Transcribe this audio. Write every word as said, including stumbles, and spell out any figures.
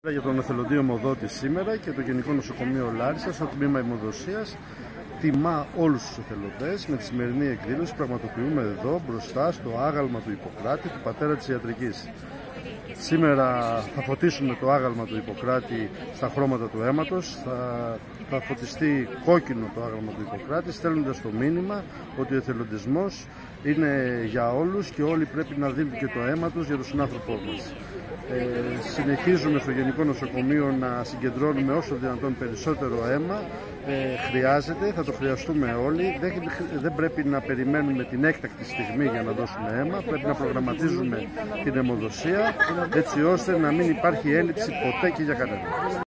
Για τον εθελοντή αιμοδότη σήμερα και το Γενικό Νοσοκομείο Λάρισσας, το τμήμα αιμοδοσίας τιμά όλους τους εθελοντές. Με τη σημερινή εκδήλωση πραγματοποιούμε εδώ μπροστά στο άγαλμα του Ιπποκράτη, του πατέρα της ιατρικής. Σήμερα θα φωτίσουμε το άγαλμα του Ιπποκράτη στα χρώματα του αίματος. Θα, θα φωτιστεί κόκκινο το άγαλμα του Ιπποκράτη, στέλνοντας το μήνυμα ότι ο εθελοντισμός είναι για όλους και όλοι πρέπει να δίνουν και το αίμα τους για τον συνάνθρωπό μας. Ε, συνεχίζουμε στο Γενικό Νοσοκομείο να συγκεντρώνουμε όσο δυνατόν περισσότερο αίμα. Ε, χρειάζεται, θα το χρειαστούμε όλοι. Δεν, δεν πρέπει να περιμένουμε την έκτακτη στιγμή για να δώσουμε αίμα. Πρέπει να προγραμματίζουμε την αιμοδοσία έτσι ώστε να μην υπάρχει έλλειψη ποτέ και για κανένα.